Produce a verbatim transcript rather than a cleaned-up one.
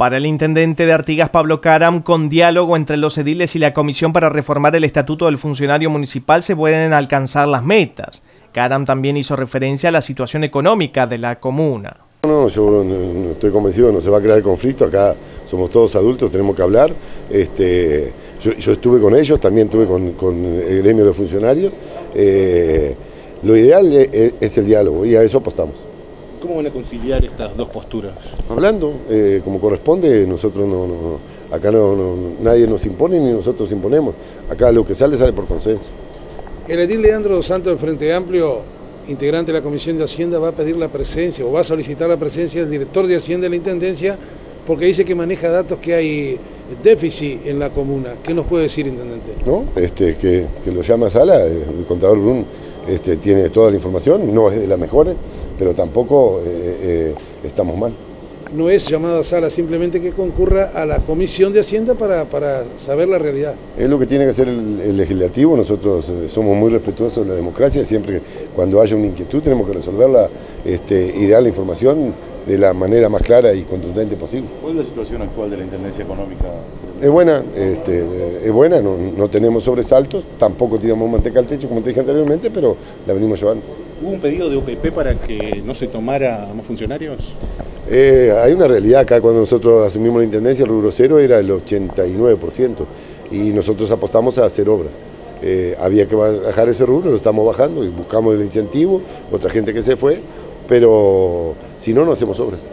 Para el intendente de Artigas, Pablo Caram, con diálogo entre los ediles y la comisión para reformar el estatuto del funcionario municipal se pueden alcanzar las metas. Caram también hizo referencia a la situación económica de la comuna. No, yo no estoy convencido que no se va a crear conflicto, acá somos todos adultos, tenemos que hablar. Este, yo, yo estuve con ellos, también estuve con, con el gremio de funcionarios. Eh, lo ideal es, es el diálogo y a eso apostamos. ¿Cómo van a conciliar estas dos posturas? Hablando, eh, como corresponde, nosotros no, no acá no, no, nadie nos impone ni nosotros imponemos. Acá lo que sale, sale por consenso. El edil Leandro dos Santos del Frente Amplio, integrante de la Comisión de Hacienda, va a pedir la presencia o va a solicitar la presencia del director de Hacienda de la Intendencia porque dice que maneja datos que hay déficit en la comuna. ¿Qué nos puede decir, intendente? No, este, que, que lo llama a sala, el contador Brun este, tiene toda la información, no es de las mejores, pero tampoco eh, eh, estamos mal. No es llamada a sala, simplemente que concurra a la Comisión de Hacienda para, para saber la realidad. Es lo que tiene que hacer el, el legislativo. Nosotros eh, somos muy respetuosos de la democracia, siempre cuando haya una inquietud tenemos que resolverla este, y dar la información de la manera más clara y contundente posible. ¿Cuál es la situación actual de la Intendencia Económica? Es buena, este, es buena, no, no tenemos sobresaltos, tampoco tiramos manteca al techo como te dije anteriormente, pero la venimos llevando. ¿Hubo un pedido de O P P para que no se tomara a más funcionarios? Eh, hay una realidad acá, cuando nosotros asumimos la Intendencia, el rubro cero era el ochenta y nueve por ciento y nosotros apostamos a hacer obras. Eh, había que bajar ese rubro, lo estamos bajando y buscamos el incentivo, otra gente que se fue, pero si no, no hacemos obras.